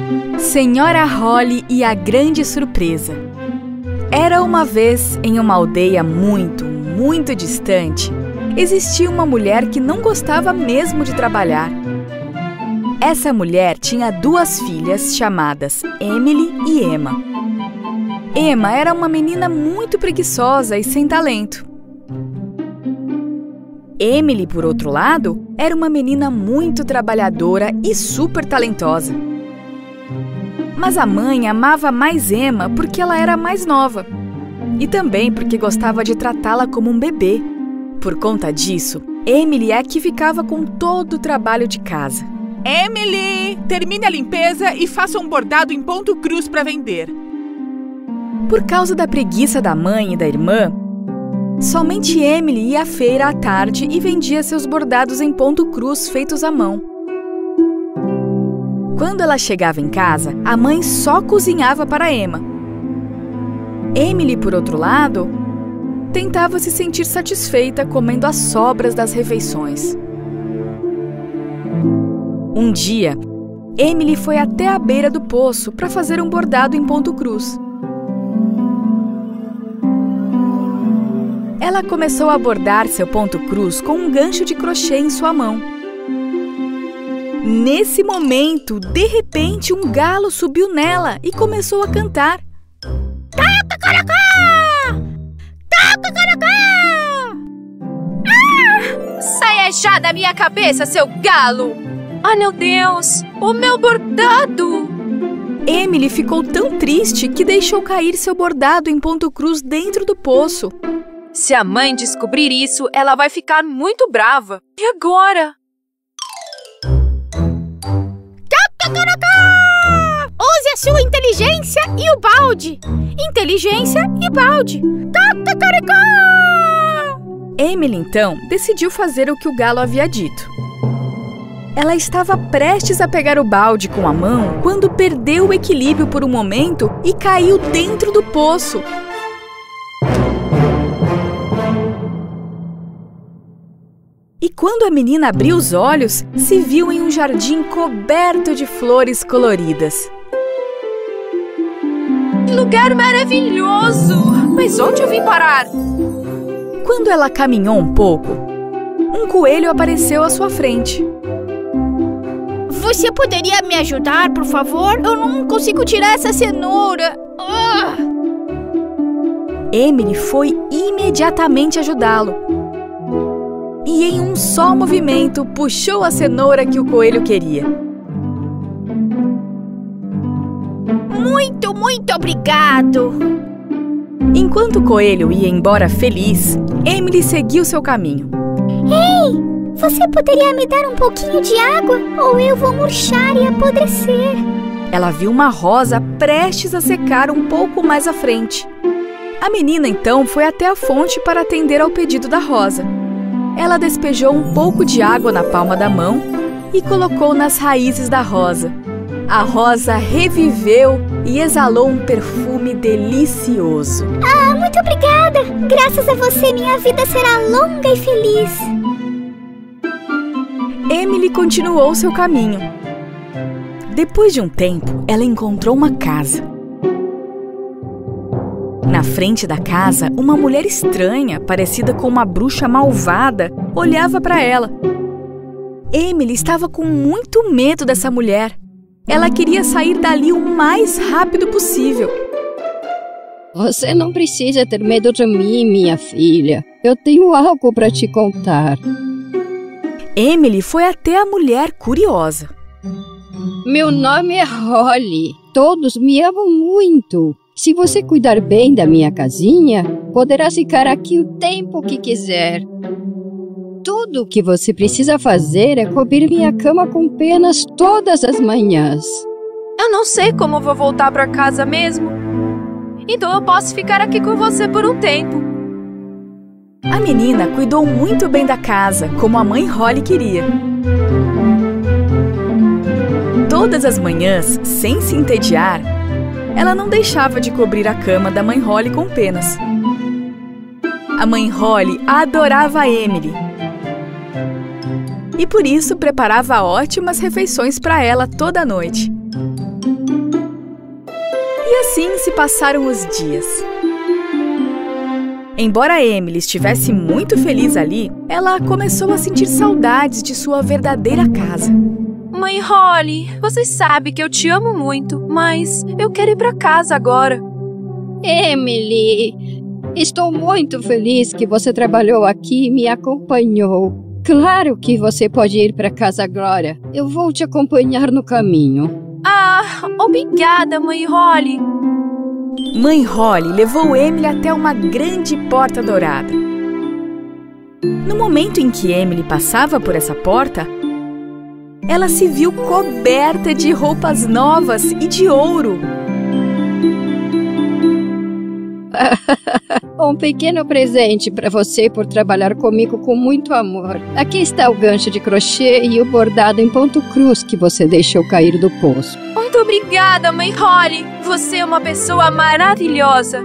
Senhora Holly e a Grande Surpresa. Era uma vez, em uma aldeia muito, muito distante, existia uma mulher que não gostava mesmo de trabalhar. Essa mulher tinha 2 filhas chamadas Emily e Emma. Emma era uma menina muito preguiçosa e sem talento. Emily, por outro lado, era uma menina muito trabalhadora e super talentosa. Mas a mãe amava mais Emma porque ela era mais nova e também porque gostava de tratá-la como um bebê. Por conta disso, Emily é que ficava com todo o trabalho de casa. Emily, termine a limpeza e faça um bordado em ponto cruz para vender. Por causa da preguiça da mãe e da irmã, somente Emily ia à feira à tarde e vendia seus bordados em ponto cruz feitos à mão. Quando ela chegava em casa, a mãe só cozinhava para Emma. Emily, por outro lado, tentava se sentir satisfeita comendo as sobras das refeições. Um dia, Emily foi até a beira do poço para fazer um bordado em ponto cruz. Ela começou a bordar seu ponto cruz com um gancho de crochê em sua mão. Nesse momento, de repente, um galo subiu nela e começou a cantar. Tatacaracá! Tatacaracá! Saia já da minha cabeça, seu galo! Ai, meu Deus! O meu bordado! Emily ficou tão triste que deixou cair seu bordado em ponto cruz dentro do poço. Se a mãe descobrir isso, ela vai ficar muito brava. E agora? Use a sua inteligência e o balde. Inteligência e balde. Emily, então, decidiu fazer o que o galo havia dito. Ela estava prestes a pegar o balde com a mão quando perdeu o equilíbrio por um momento e caiu dentro do poço. E quando a menina abriu os olhos, se viu em um jardim coberto de flores coloridas. Lugar maravilhoso! Mas onde eu vim parar? Quando ela caminhou um pouco, um coelho apareceu à sua frente. Você poderia me ajudar, por favor? Eu não consigo tirar essa cenoura. Emily foi imediatamente ajudá-lo. E em um só movimento, puxou a cenoura que o coelho queria. Muito, muito obrigado! Enquanto o coelho ia embora feliz, Emily seguiu seu caminho. Ei, você poderia me dar um pouquinho de água? Ou eu vou murchar e apodrecer. Ela viu uma rosa prestes a secar um pouco mais à frente. A menina, então, foi até a fonte para atender ao pedido da rosa. Ela despejou um pouco de água na palma da mão e colocou nas raízes da rosa. A rosa reviveu e exalou um perfume delicioso. Muito obrigada! Graças a você, minha vida será longa e feliz. Emily continuou seu caminho. Depois de um tempo, ela encontrou uma casa. Na frente da casa, uma mulher estranha, parecida com uma bruxa malvada, olhava para ela. Emily estava com muito medo dessa mulher. Ela queria sair dali o mais rápido possível. Você não precisa ter medo de mim, minha filha. Eu tenho algo para te contar. Emily foi até a mulher curiosa. Meu nome é Holly. Todos me amam muito. Se você cuidar bem da minha casinha, poderá ficar aqui o tempo que quiser. Tudo o que você precisa fazer é cobrir minha cama com penas todas as manhãs. Eu não sei como vou voltar para casa mesmo. Então eu posso ficar aqui com você por um tempo. A menina cuidou muito bem da casa, como a mãe Holly queria. Todas as manhãs, sem se entediar, ela não deixava de cobrir a cama da mãe Holly com penas. A mãe Holly adorava a Emily. E por isso preparava ótimas refeições para ela toda noite. assim se passaram os dias. Embora Emily estivesse muito feliz ali, ela começou a sentir saudades de sua verdadeira casa. Mãe Holly, você sabe que eu te amo muito, mas eu quero ir para casa agora. Emily, estou muito feliz que você trabalhou aqui e me acompanhou. Claro que você pode ir para casa agora. Eu vou te acompanhar no caminho. Ah, obrigada, Mãe Holly. Mãe Holly levou Emily até uma grande porta dourada. No momento em que Emily passava por essa porta, ela se viu coberta de roupas novas e de ouro. Um pequeno presente para você por trabalhar comigo com muito amor. Aqui está o gancho de crochê e o bordado em ponto cruz que você deixou cair do poço. Muito obrigada, Mãe Holly. Você é uma pessoa maravilhosa.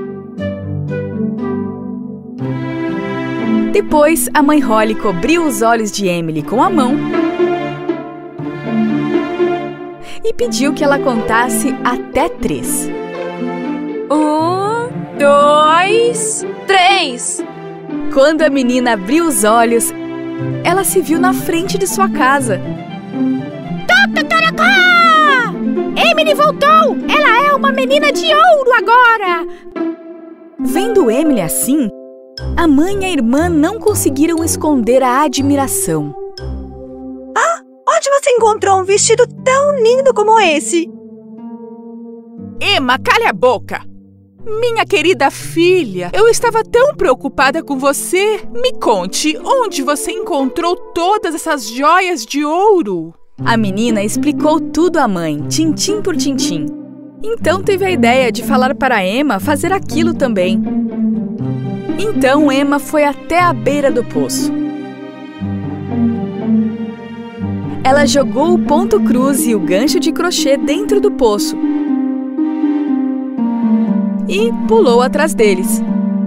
Depois, a Mãe Holly cobriu os olhos de Emily com a mão e pediu que ela contasse até 3. 1, 2, 3. Quando a menina abriu os olhos, ela se viu na frente de sua casa. Tataracá! Emily voltou! Ela é uma menina de ouro agora! Vendo Emily assim, a mãe e a irmã não conseguiram esconder a admiração. Onde você encontrou um vestido tão lindo como esse? Emma, calha a boca! Minha querida filha, eu estava tão preocupada com você. Me conte, onde você encontrou todas essas joias de ouro? A menina explicou tudo à mãe, tintim por tintim. Então teve a ideia de falar para Emma fazer aquilo também. Então Emma foi até a beira do poço. Ela jogou o ponto cruz e o gancho de crochê dentro do poço e pulou atrás deles.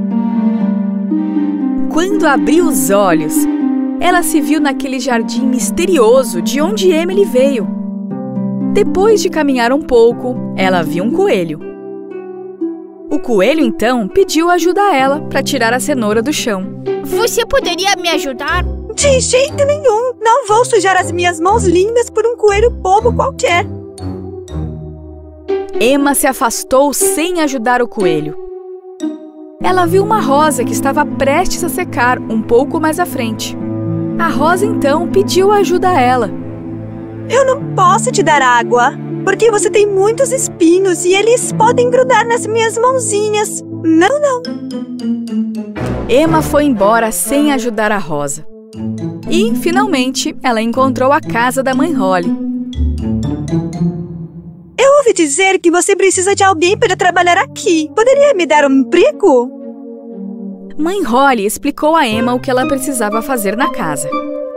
Quando abriu os olhos, ela se viu naquele jardim misterioso de onde Emily veio. Depois de caminhar um pouco, ela viu um coelho. O coelho, então, pediu ajuda a ela para tirar a cenoura do chão. Você poderia me ajudar? De jeito nenhum! Não vou sujar as minhas mãos lindas por um coelho bobo qualquer. Emma se afastou sem ajudar o coelho. Ela viu uma rosa que estava prestes a secar um pouco mais à frente. A rosa, então, pediu ajuda a ela. Eu não posso te dar água, porque você tem muitos espinhos e eles podem grudar nas minhas mãozinhas. Não. Emma foi embora sem ajudar a rosa. E, finalmente, ela encontrou a casa da Mãe Holly. Eu ouvi dizer que você precisa de alguém para trabalhar aqui. Poderia me dar um emprego? Mãe Holly explicou a Emma o que ela precisava fazer na casa.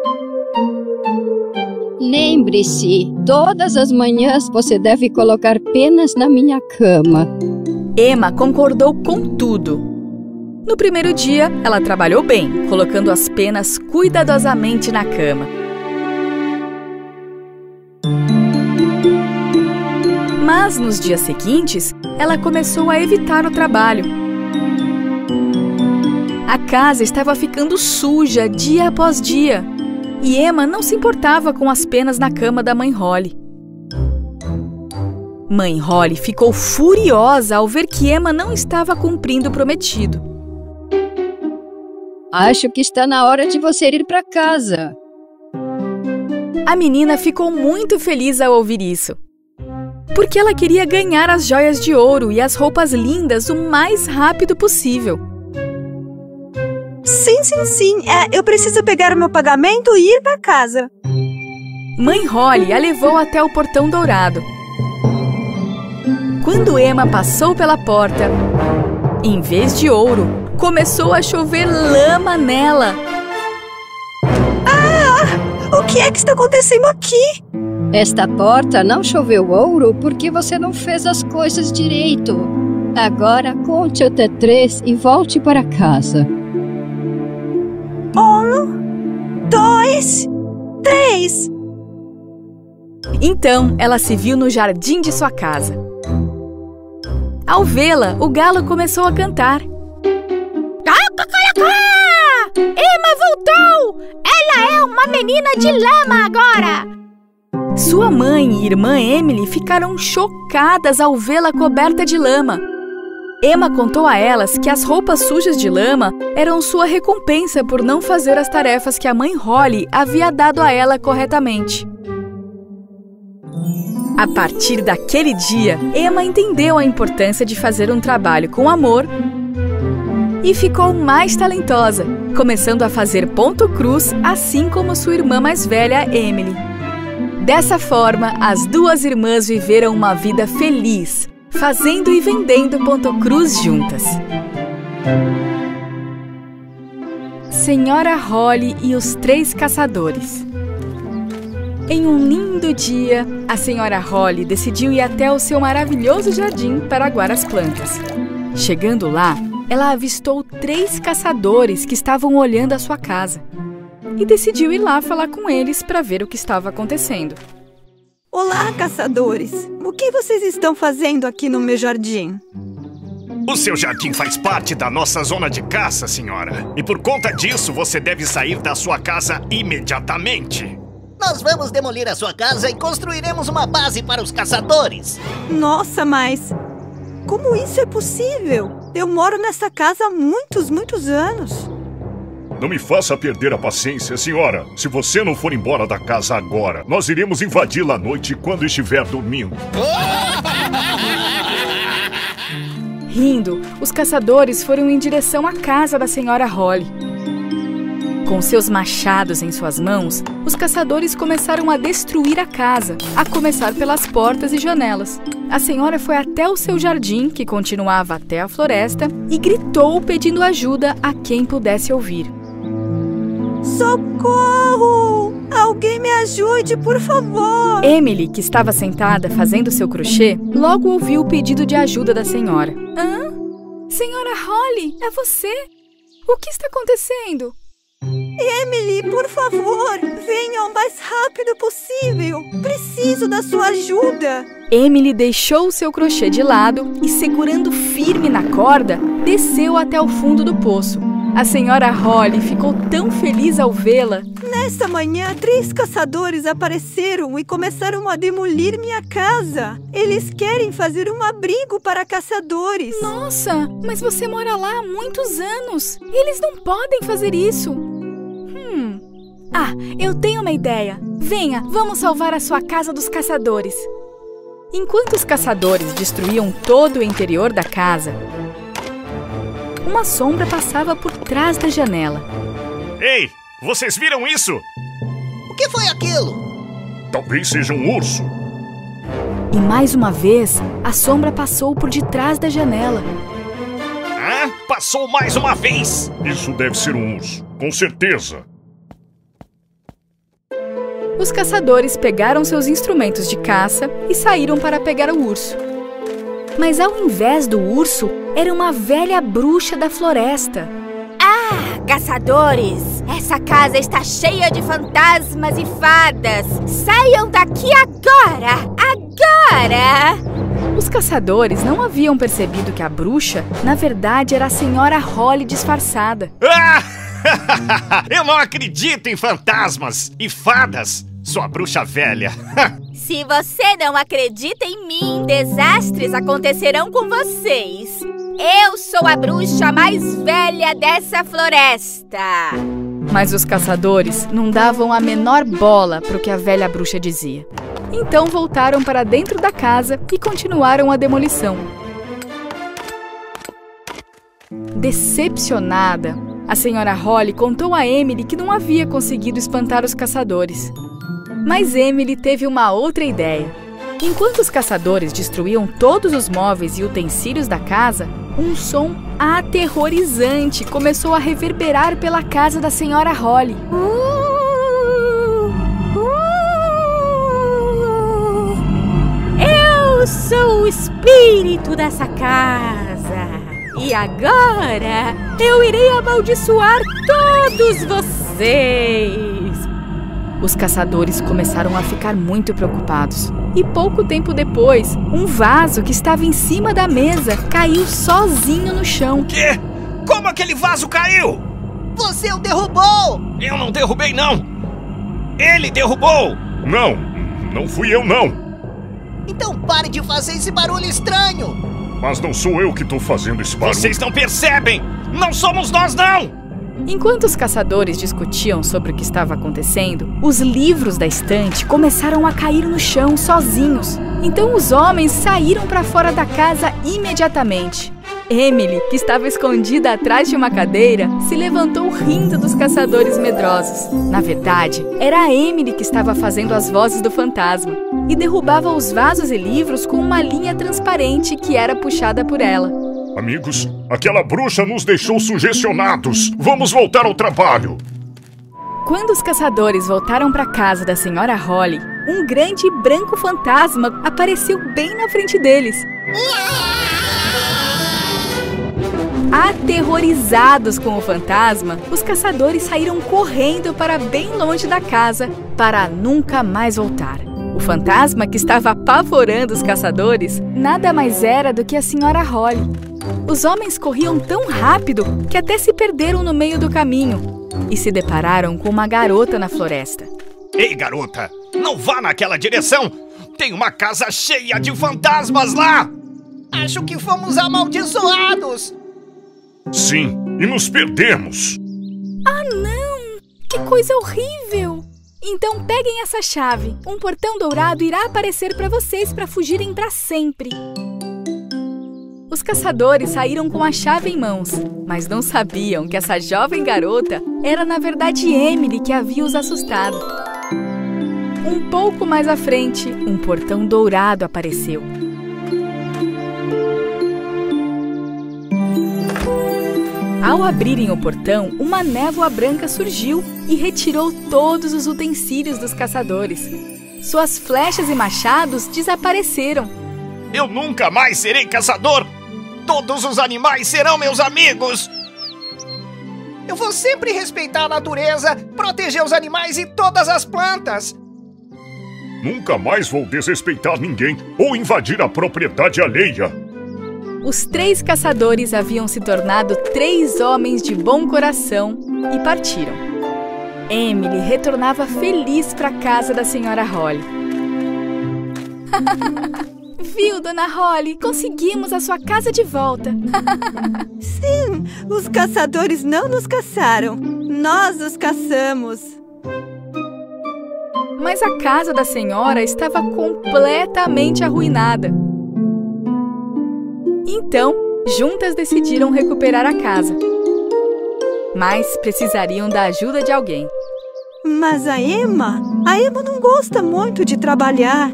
Lembre-se, todas as manhãs você deve colocar penas na minha cama. Emma concordou com tudo. No primeiro dia, ela trabalhou bem, colocando as penas cuidadosamente na cama. Mas nos dias seguintes, ela começou a evitar o trabalho. A casa estava ficando suja dia após dia, e Emma não se importava com as penas na cama da Mãe Holly. Mãe Holly ficou furiosa ao ver que Emma não estava cumprindo o prometido. Acho que está na hora de você ir para casa. A menina ficou muito feliz ao ouvir isso, porque ela queria ganhar as joias de ouro e as roupas lindas o mais rápido possível. Sim. Eu preciso pegar o meu pagamento e ir para casa. Mãe Holly a levou até o portão dourado. Quando Emma passou pela porta, em vez de ouro, começou a chover lama nela. O que é que está acontecendo aqui? Esta porta não choveu ouro porque você não fez as coisas direito. Agora conte até 3 e volte para casa. 1, 2, 3. Então, ela se viu no jardim de sua casa. Ao vê-la, o galo começou a cantar. Emma voltou! Ela é uma menina de lama agora! Sua mãe e irmã Emily ficaram chocadas ao vê-la coberta de lama. Emma contou a elas que as roupas sujas de lama eram sua recompensa por não fazer as tarefas que a mãe Holly havia dado a ela corretamente. A partir daquele dia, Emma entendeu a importância de fazer um trabalho com amor e ficou mais talentosa, começando a fazer ponto cruz, assim como sua irmã mais velha, Emily. Dessa forma, as duas irmãs viveram uma vida feliz, fazendo e vendendo ponto cruz juntas. Senhora Holly e os 3 caçadores. Em um lindo dia, a Senhora Holly decidiu ir até o seu maravilhoso jardim para aguar as plantas. Chegando lá, ela avistou 3 caçadores que estavam olhando a sua casa e decidiu ir lá falar com eles para ver o que estava acontecendo. Olá, caçadores! O que vocês estão fazendo aqui no meu jardim? O seu jardim faz parte da nossa zona de caça, senhora. E por conta disso, você deve sair da sua casa imediatamente. Nós vamos demolir a sua casa e construiremos uma base para os caçadores. Nossa, mas como isso é possível? Eu moro nessa casa há muitos anos. Não me faça perder a paciência, senhora. Se você não for embora da casa agora, nós iremos invadi-la à noite quando estiver dormindo. Rindo, os caçadores foram em direção à casa da Senhora Holly. Com seus machados em suas mãos, os caçadores começaram a destruir a casa, a começar pelas portas e janelas. A senhora foi até o seu jardim, que continuava até a floresta, e gritou pedindo ajuda a quem pudesse ouvir. Socorro! Alguém me ajude, por favor! Emily, que estava sentada fazendo seu crochê, logo ouviu o pedido de ajuda da senhora. Hã? Senhora Holly, é você? O que está acontecendo? Emily, por favor, venha o mais rápido possível. Preciso da sua ajuda. Emily deixou o seu crochê de lado e, segurando firme na corda, desceu até o fundo do poço. A senhora Holly ficou tão feliz ao vê-la. Nesta manhã, 3 caçadores apareceram e começaram a demolir minha casa. Eles querem fazer um abrigo para caçadores. Nossa, mas você mora lá há muitos anos. Eles não podem fazer isso. Ah, eu tenho uma ideia. Venha, vamos salvar a sua casa dos caçadores. Enquanto os caçadores destruíam todo o interior da casa, uma sombra passava por trás da janela. Ei, vocês viram isso? O que foi aquilo? Talvez seja um urso. E mais uma vez, a sombra passou por detrás da janela. Ah, passou mais uma vez! Isso deve ser um urso, com certeza. Os caçadores pegaram seus instrumentos de caça e saíram para pegar o urso. Mas ao invés do urso, era uma velha bruxa da floresta. Ah, caçadores! Essa casa está cheia de fantasmas e fadas! Saiam daqui agora! Agora! Os caçadores não haviam percebido que a bruxa, na verdade, era a senhora Holly disfarçada. Eu não acredito em fantasmas e fadas, sua bruxa velha. Se você não acredita em mim, desastres acontecerão com vocês. Eu sou a bruxa mais velha dessa floresta. Mas os caçadores não davam a menor bola para o que a velha bruxa dizia. Então voltaram para dentro da casa e continuaram a demolição. Decepcionada, a senhora Holly contou a Emily que não havia conseguido espantar os caçadores. Mas Emily teve uma outra ideia. Enquanto os caçadores destruíam todos os móveis e utensílios da casa, um som aterrorizante começou a reverberar pela casa da senhora Holly. Eu sou o espírito dessa casa. E agora eu irei amaldiçoar todos vocês. Os caçadores começaram a ficar muito preocupados. E pouco tempo depois, um vaso que estava em cima da mesa caiu sozinho no chão. Quê? Como aquele vaso caiu? Você o derrubou! Eu não derrubei, não! Ele derrubou! Não fui eu, não! Então pare de fazer esse barulho estranho! Mas não sou eu que tô fazendo esse barulho. Vocês não percebem! Não somos nós, não! Enquanto os caçadores discutiam sobre o que estava acontecendo, os livros da estante começaram a cair no chão sozinhos. Então os homens saíram para fora da casa imediatamente. Emily, que estava escondida atrás de uma cadeira, se levantou rindo dos caçadores medrosos. Na verdade, era a Emily que estava fazendo as vozes do fantasma e derrubava os vasos e livros com uma linha transparente que era puxada por ela. Amigos, aquela bruxa nos deixou sugestionados. Vamos voltar ao trabalho. Quando os caçadores voltaram para a casa da senhora Holly, um grande e branco fantasma apareceu bem na frente deles. Aterrorizados com o fantasma, os caçadores saíram correndo para bem longe da casa para nunca mais voltar. O fantasma que estava apavorando os caçadores nada mais era do que a senhora Holly. Os homens corriam tão rápido que até se perderam no meio do caminho e se depararam com uma garota na floresta. Ei, garota! Não vá naquela direção! Tem uma casa cheia de fantasmas lá! Acho que fomos amaldiçoados! Sim, e nos perdemos! Ah, não! Que coisa horrível! Então peguem essa chave. Um portão dourado irá aparecer para vocês para fugirem para sempre. Os caçadores saíram com a chave em mãos, mas não sabiam que essa jovem garota era na verdade Emily que havia os assustado. Um pouco mais à frente, um portão dourado apareceu. Ao abrirem o portão, uma névoa branca surgiu e retirou todos os utensílios dos caçadores. Suas flechas e machados desapareceram. Eu nunca mais serei caçador! Todos os animais serão meus amigos! Eu vou sempre respeitar a natureza, proteger os animais e todas as plantas! Nunca mais vou desrespeitar ninguém ou invadir a propriedade alheia! Os 3 caçadores haviam se tornado 3 homens de bom coração e partiram. Emily retornava feliz para a casa da senhora Holly. Viu, dona Holly? Conseguimos a sua casa de volta. Sim, os caçadores não nos caçaram. Nós os caçamos. Mas a casa da senhora estava completamente arruinada. Então, juntas decidiram recuperar a casa. Mas precisariam da ajuda de alguém. Mas a Emma não gosta muito de trabalhar.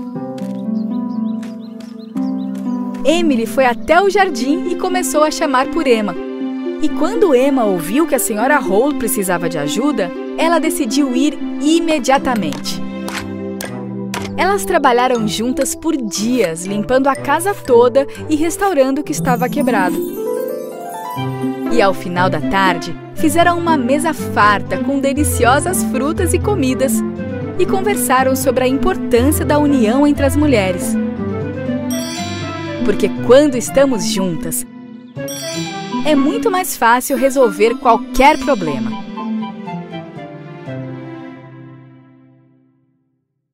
Emily foi até o jardim e começou a chamar por Emma. E quando Emma ouviu que a senhora Hall precisava de ajuda, ela decidiu ir imediatamente. Elas trabalharam juntas por dias, limpando a casa toda e restaurando o que estava quebrado. E ao final da tarde, fizeram uma mesa farta com deliciosas frutas e comidas e conversaram sobre a importância da união entre as mulheres. Porque quando estamos juntas, é muito mais fácil resolver qualquer problema.